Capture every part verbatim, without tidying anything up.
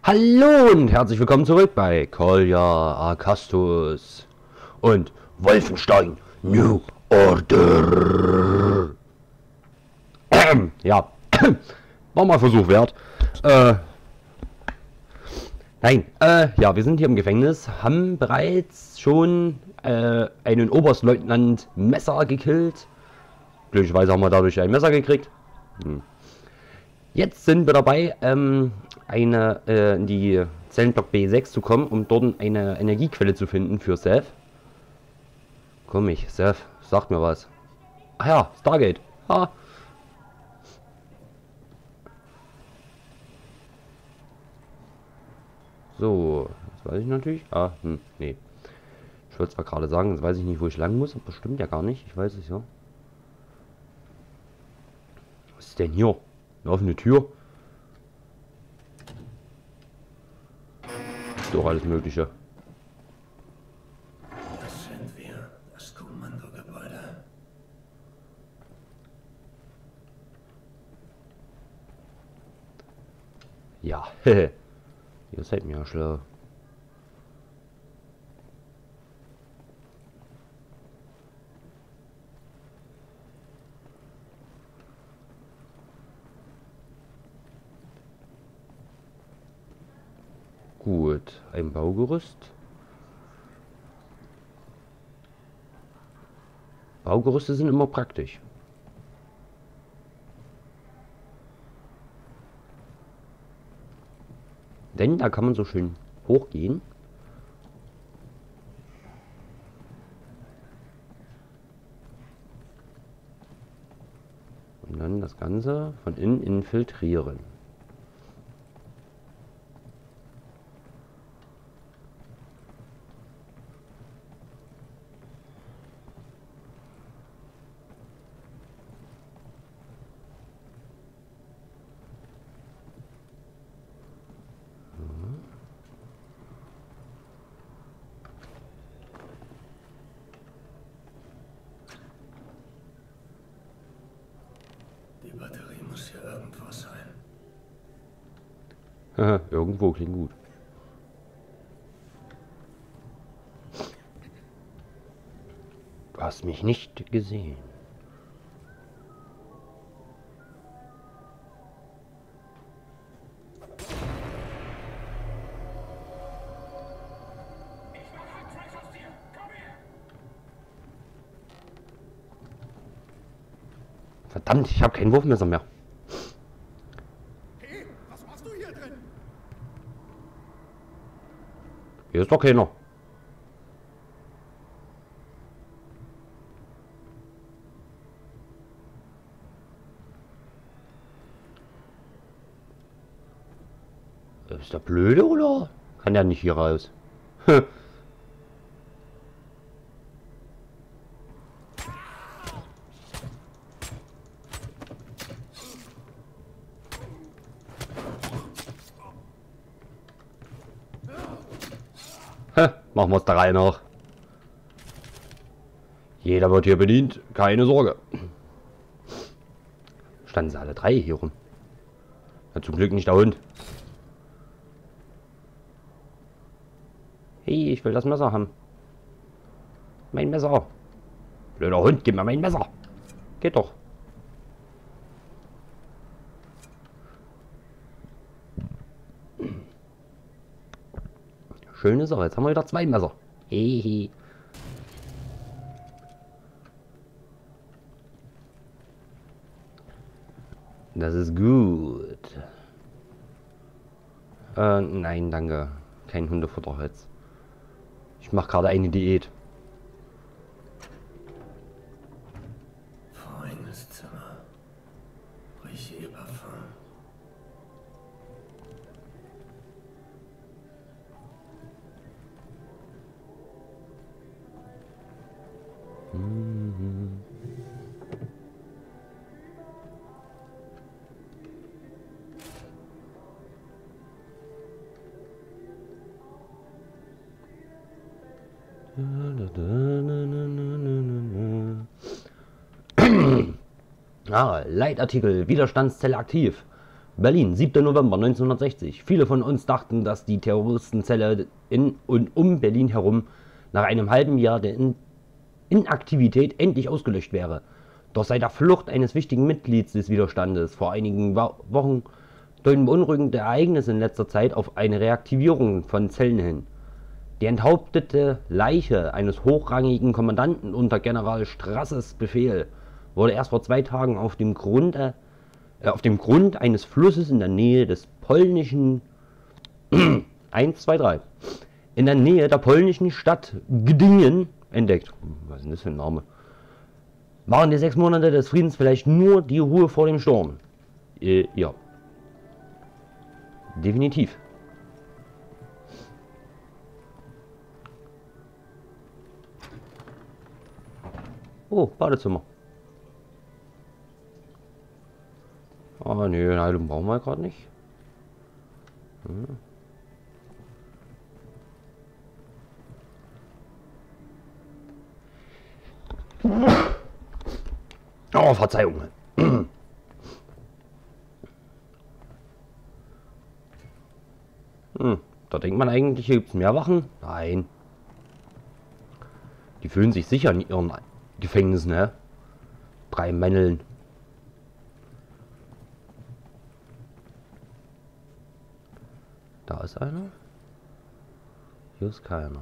Hallo und herzlich willkommen zurück bei Kolja Arcastus und Wolfenstein New Order. Ähm, ja, war mal Versuch wert. Äh, nein, äh, ja, wir sind hier im Gefängnis, haben bereits schon äh, einen Oberstleutnant Messer gekillt. Glücklicherweise haben wir dadurch ein Messer gekriegt. Hm. Jetzt sind wir dabei, ähm, eine, äh, in die Zellenblock B sechs zu kommen, um dort eine Energiequelle zu finden für Seth. Komm ich, Seth, sag mir was. Ach ja, Stargate. Ha. So, das weiß ich natürlich. Ah, hm, nee. Ich wollte zwar gerade sagen, jetzt weiß ich nicht, wo ich lang muss, aber das stimmt ja gar nicht. Ich weiß es ja. Was ist denn hier? Eine offene Tür? Doch alles Mögliche. Das sind wir, das Kommandogebäude. Ja, hehe. Ihr seid mir ja schlau. Gut, ein Baugerüst. Baugerüste sind immer praktisch. Denn da kann man so schön hochgehen. Und dann das Ganze von innen infiltrieren. Die Batterie muss hier irgendwo sein. Haha, irgendwo klingt gut. Du hast mich nicht gesehen. Verdammt, ich habe kein Wurfmesser mehr. Hey, was machst du hier drin? Hier ist doch keiner. Ist der blöde oder? Kann der nicht hier raus? Machen wir es der Reihe nach. Jeder wird hier bedient, keine Sorge. Standen sie alle drei hier rum. Ja, zum Glück nicht der Hund. Hey, ich will das Messer haben. Mein Messer. Blöder Hund, gib mir mein Messer. Geht doch. Schöne Sache, jetzt haben wir wieder zwei Messer. Hehe. Das ist gut. Äh, nein, danke. Kein Hundefutter jetzt. Ich mache gerade eine Diät. Feines Zimmer. Rieche ihr Parfum. Mhm. Ah, Leitartikel, Widerstandszelle aktiv. Berlin, siebter November neunzehnhundertsechzig. Viele von uns dachten, dass die Terroristenzelle in und um Berlin herum nach einem halben Jahr der in Inaktivität endlich ausgelöscht wäre. Doch seit der Flucht eines wichtigen Mitglieds des Widerstandes vor einigen Wochen deuten beunruhigende Ereignisse in letzter Zeit auf eine Reaktivierung von Zellen hin. Die enthauptete Leiche eines hochrangigen Kommandanten unter General Strasses Befehl wurde erst vor zwei Tagen auf dem Grund, äh, auf dem Grund eines Flusses in der Nähe des polnischen eins, zwei, drei in der Nähe der polnischen Stadt Gdynia entdeckt. Was ist denn das für ein Name? Waren die sechs Monate des Friedens vielleicht nur die Ruhe vor dem Sturm? Äh, ja. Definitiv. Oh, Badezimmer. Aber nee, eine Heilung brauchen wir gerade nicht. Hm. Oh, Verzeihung. Hm, da denkt man eigentlich, hier gibt es mehr Wachen. Nein. Die fühlen sich sicher in ihren Gefängnissen, ne? Drei Männeln. Da ist einer. Hier ist keiner.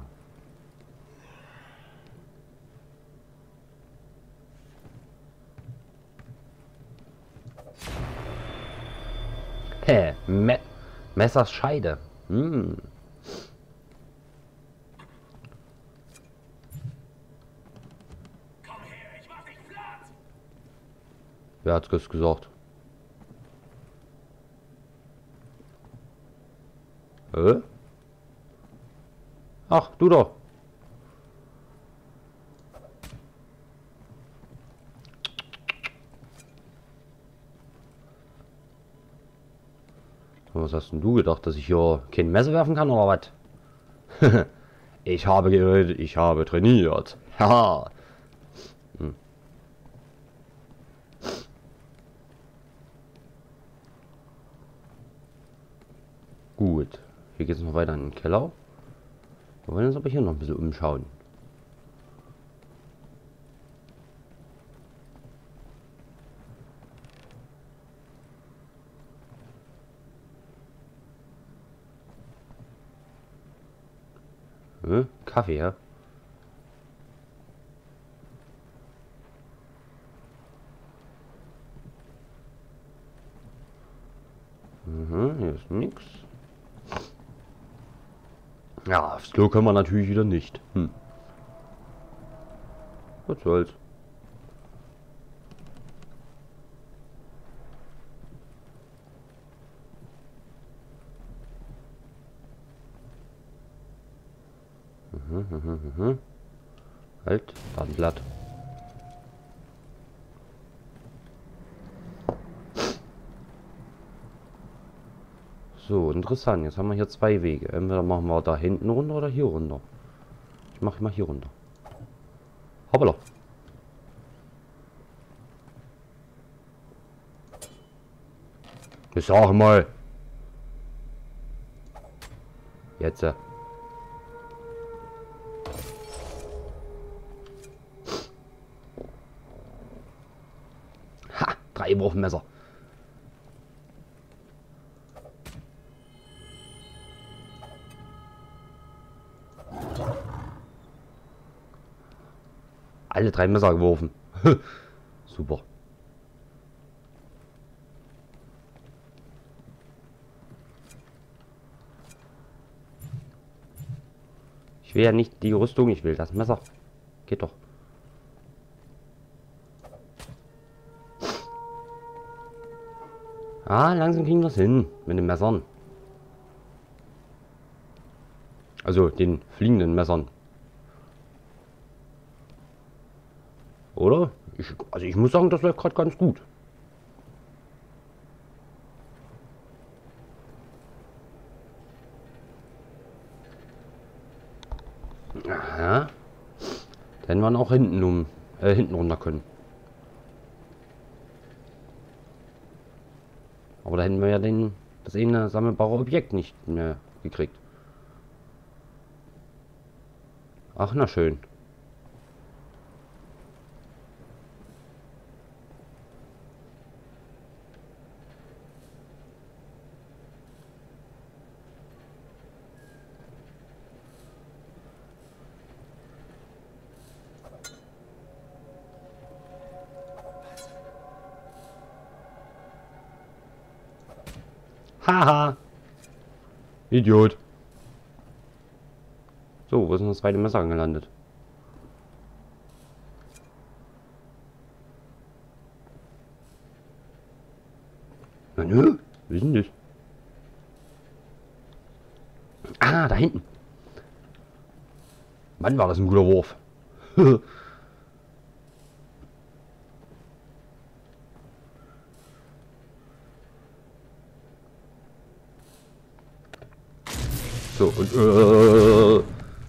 Hä? Me Messers Scheide. Hm. Komm her, ich mach dich platt! Wer hat's das gesagt? Hä? Ach, du doch. Was hast denn du gedacht, dass ich hier kein Messer werfen kann oder was? Ich habe geredet, ich habe trainiert. Haha. Hm. Gut. Hier geht es noch weiter in den Keller. Wir wollen uns aber hier noch ein bisschen umschauen. Hm? Kaffee, ja? Mhm, hier ist nichts. Ja, aufs Klo können wir natürlich wieder nicht. Hm. Was soll's. Mhm, mhm, mhm. Halt, da ein Blatt. So, interessant. Jetzt haben wir hier zwei Wege. Entweder machen wir da hinten runter oder hier runter. Ich mache mal hier runter. Hoppala. Ich sag mal. Jetzt. Äh. Ha! Drei Wurfmesser. Alle drei Messer geworfen. Super. Ich will ja nicht die Rüstung, ich will das Messer. Geht doch. Ah, langsam kriegen wir es hin mit den Messern. Also den fliegenden Messern. Oder? Ich, also ich muss sagen, das läuft gerade ganz gut. Aha. Dann wir auch hinten um äh, hinten runter können. Aber Aber da hätten wir ja den, das eine sammelbare Objekt nicht mehr gekriegt. Ach, na schön. Haha. Idiot. So, wo ist denn das zweite Messer gelandet? Na nö, wie ist denn das? Ah, da hinten. Mann, war das ein guter Wurf. So, und äh,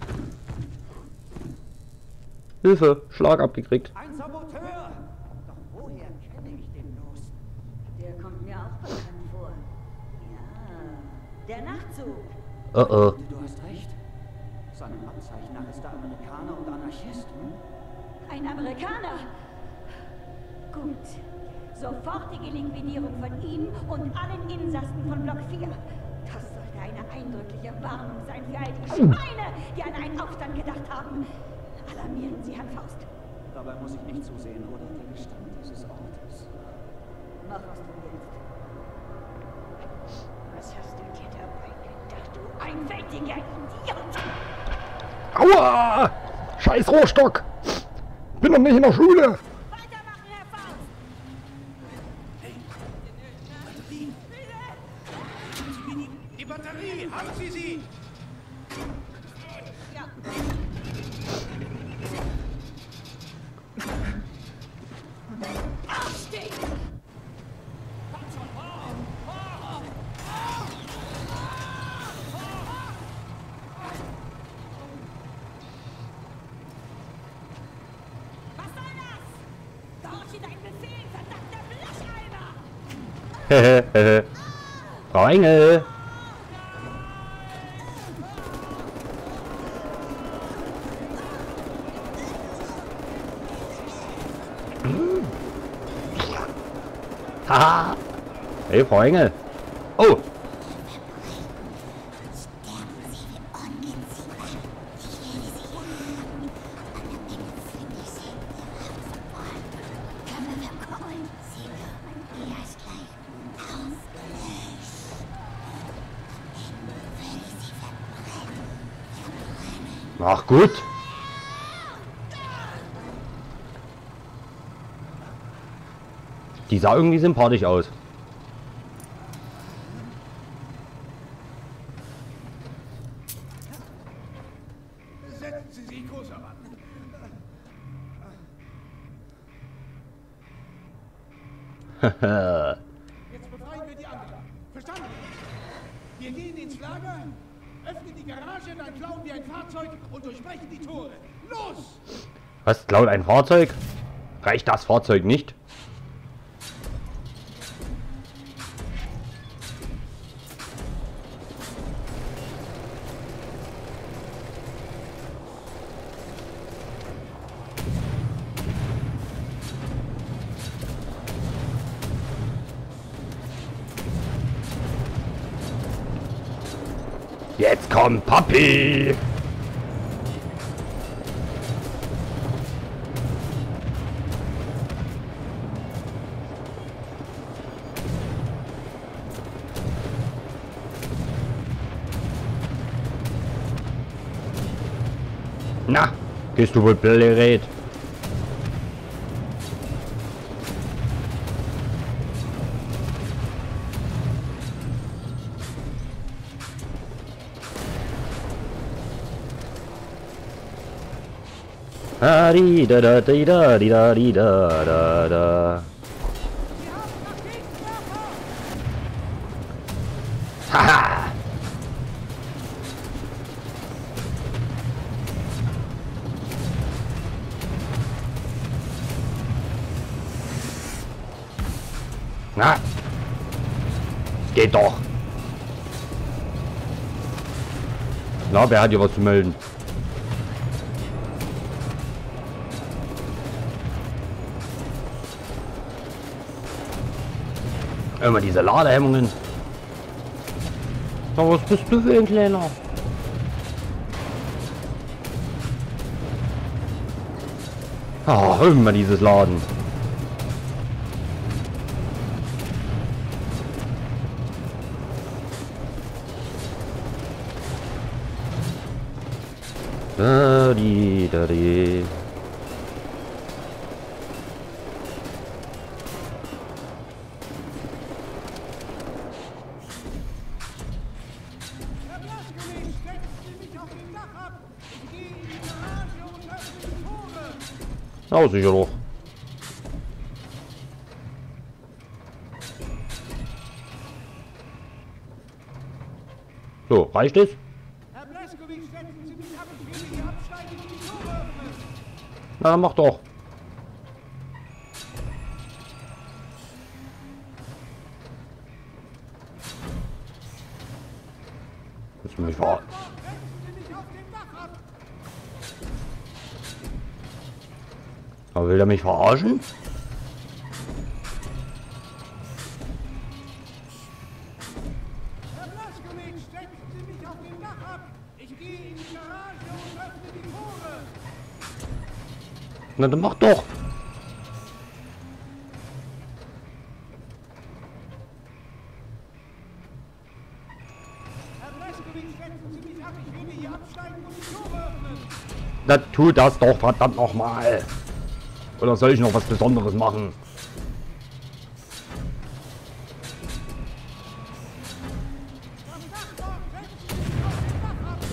Hilfe, Schlag abgekriegt. Ein Saboteur! Doch woher kenne ich den bloß? Der kommt mir auch bekannt vor. Ja, der Nachtzug. Oh oh. Du hast recht. Seinem Abzeichen nach ist er Amerikaner und Anarchist, hm? Ein Amerikaner. Gut. Sofortige Liquidierung von ihm und allen Insassen von Block vier. Das sollte eine eindrückliche Warnung sein für all die Schweine, die an einen Aufstand gedacht haben. Alarmieren Sie Herrn Faust. Dabei muss ich nicht zusehen, oder? Der Bestand dieses Ortes. Mach, was du willst. Was hast du dir dabei gedacht, du einfältiger Idiot? Aua! Scheiß Rohrstock! Bin doch nicht in der Schule! Weitermachen, Herr Faust! Die Batterie, haben Sie sie? Ja. Aufstehen! Was soll das? Gehorche deinen Befehl, verdammter Blecheimer! Hehehe. Frau Engel. Haha. Hey, Frau Engel. Oh. Ach gut. Die sah irgendwie sympathisch aus. Setzen Sie sich groß heran. Jetzt befreien wir die Angeklagten. Verstanden? Wir gehen ins Lager, öffnen die Garage, dann klauen wir ein Fahrzeug und durchbrechen die Tore. Los! Was, klaut ein Fahrzeug? Reicht das Fahrzeug nicht? Jetzt kommt Papi! Na, gehst du wohl blöd? Ah, di da da di da di da di da da da. Haha! Na! geht doch. Na, wer hat hier was zu melden? Immer diese Ladehemmungen. Na, was bist du für ein Kleiner? Ah, immer dieses Laden. Da, die, da, die. Herr Blaskowitz, stecken Sie mich auf dem Dach ab! Ich gehe in die Garage und öffne die Tore! Ja, sicher doch. So, reicht es? Herr Blaskowitz, stecken Sie mich ab! Ich will hier absteigen und die Tore öffnen! Na, dann mach doch. Willst du mich ver... Stecken Sie mich auf dem Dach ab! Aber will er mich verarschen? Herr Blaskowitz, stecken Sie mich auf dem Dach ab! Ich gehe in die Garage und öffne die Tore! Na, dann mach doch. Herr Blaskowitz, stecken Sie mich ab! Ich will hier absteigen und die Tore öffnen! Na, tu das doch, verdammt nochmal. Oder soll ich noch was Besonderes machen? Das Dach dort, stecken Sie mich auf dem Dach ab!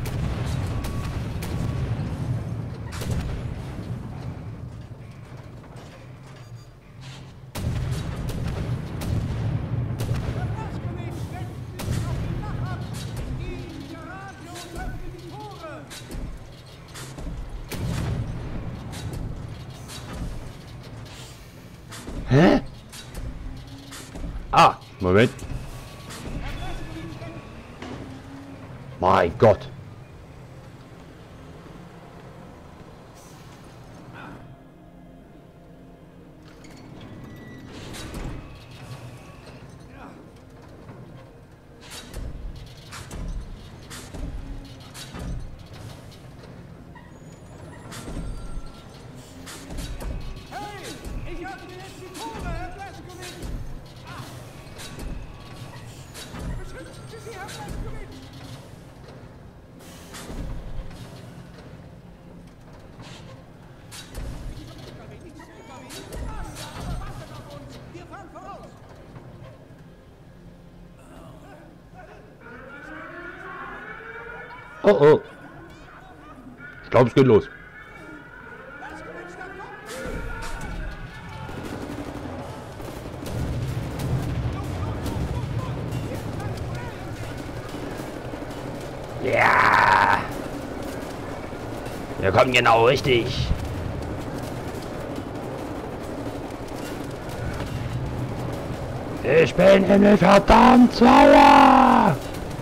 Herr Blaskowitz, stecken Sie mich auf dem Dach ab! Ich gehe in die Garage und öffne die Tore! Hä? Ah, Moment. Mein Gott. Hey, ich öffne jetzt die Tore, Herr Blaskowitz! Ah. Beschützen Sie sie, Herr Blaskowitz! Wartet auf uns! Wir fahren voraus! Oh oh. Ich glaube, es geht los. Blaskowitz, da kommt sie! Ja. Wir kommen genau richtig. Ich bin Himmel verdammt sauer.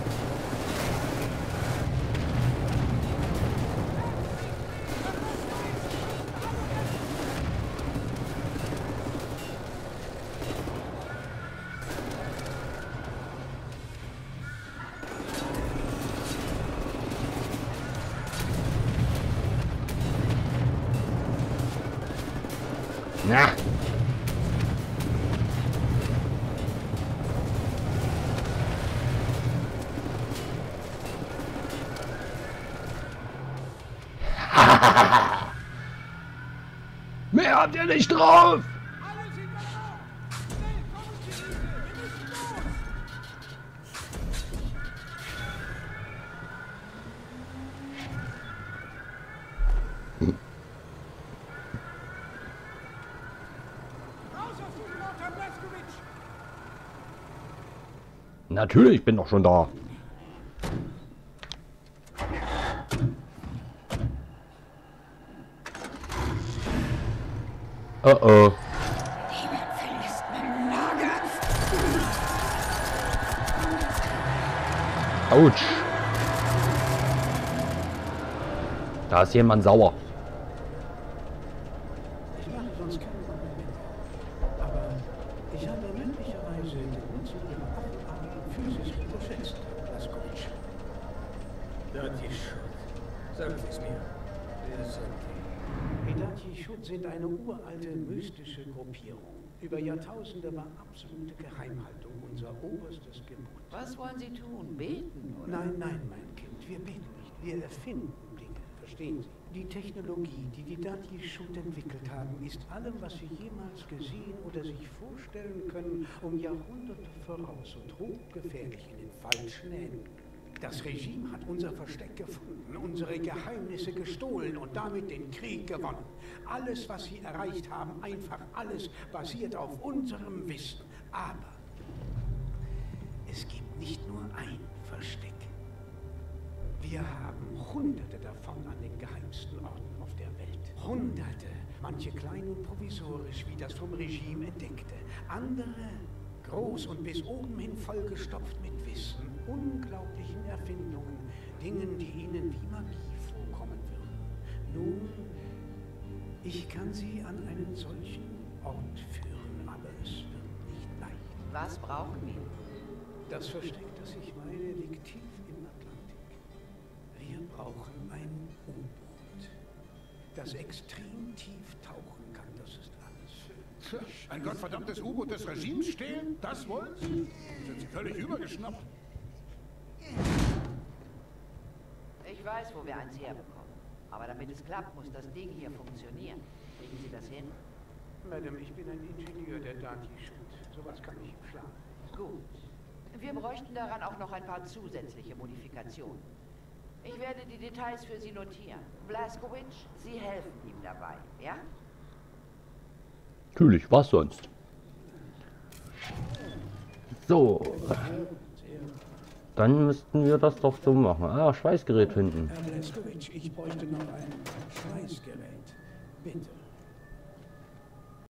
Na. Mehr habt ihr nicht drauf. Alle sind da! Schnell, kommen Sie, Riese! Wir müssen los! Raus aus diesem Ort, Herr Blaskowitz! Natürlich, ich bin doch schon da. Oh oh. Niemand verlässt mein Lager. Autsch. Da ist jemand sauer. Ich mache sonst keine Komplimente. Aber ich habe möglicherweise den Nutzen Ihrer Affenarten physisch unterschätzt, Blaskowitsch. Dati-Schut. Sagen Sie es mir. Wer sind die? Die Dati-Schut sind eine uralte, mystische Gruppierung. Über Jahrtausende war absolute Geheimhaltung unser oberstes Gebot. Was wollen Sie tun? Beten? Oder? Nein, nein, mein Kind, wir beten nicht. Wir erfinden Dinge, verstehen Sie? Die Technologie, die die Dati-Schut entwickelt haben, ist allem, was Sie jemals gesehen oder sich vorstellen können, um Jahrhunderte voraus und hochgefährlich in den falschen Händen. Das Regime hat unser Versteck gefunden, unsere Geheimnisse gestohlen und damit den Krieg gewonnen. Alles, was sie erreicht haben, einfach alles basiert auf unserem Wissen. Aber es gibt nicht nur ein Versteck. Wir haben Hunderte davon an den geheimsten Orten auf der Welt. Hunderte, manche klein und provisorisch, wie das vom Regime entdeckte. Andere groß und bis oben hin vollgestopft mit Wissen, unglaublichen Erfindungen, Dingen, die Ihnen wie Magie vorkommen würden. Nun, ich kann Sie an einen solchen Ort führen, aber es wird nicht leicht. Was brauchen wir? Das Versteck, das ich meine, liegt tief im Atlantik. Wir brauchen ein U-Boot, das extrem tief tauchen kann, das ist alles. Tja, ein gottverdammtes U-Boot des Regimes stehlen? Das wollen Sie? Sind Sie völlig übergeschnappt? Ich weiß, wo wir eins herbekommen. Aber damit es klappt, muss das Ding hier funktionieren. Kriegen Sie das hin? Madame, ich bin ein Ingenieur der Dati-Schut. Sowas kann ich im Schlaf. Gut. Wir bräuchten daran auch noch ein paar zusätzliche Modifikationen. Ich werde die Details für Sie notieren. Blaskowitsch, Sie helfen ihm dabei, ja? Natürlich, was sonst? So. Dann müssten wir das doch so machen. Ah, Schweißgerät finden. Herr Blaskowitsch, ich bräuchte noch ein Schweißgerät. Bitte.